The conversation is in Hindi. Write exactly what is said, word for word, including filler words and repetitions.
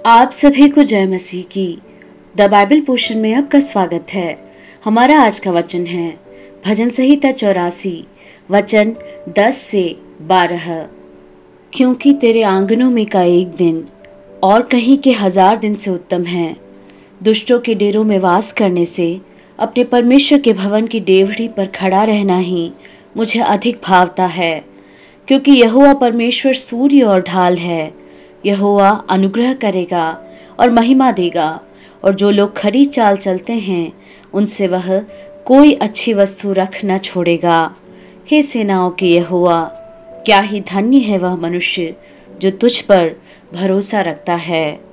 आप सभी को जय मसीह की। द बाइबल पोर्शन में आपका स्वागत है। हमारा आज का वचन है भजन संहिता चौरासी वचन दस से बारह। क्योंकि तेरे आंगनों में का एक दिन और कहीं के हजार दिन से उत्तम है। दुष्टों के डेरों में वास करने से अपने परमेश्वर के भवन की डेवढ़ी पर खड़ा रहना ही मुझे अधिक भावता है। क्योंकि यहोवा परमेश्वर सूर्य और ढाल है। यहोवा अनुग्रह करेगा और महिमा देगा, और जो लोग खरी चाल चलते हैं उनसे वह कोई अच्छी वस्तु रख न छोड़ेगा। हे सेनाओं के यहोवा, क्या ही धन्य है वह मनुष्य जो तुझ पर भरोसा रखता है।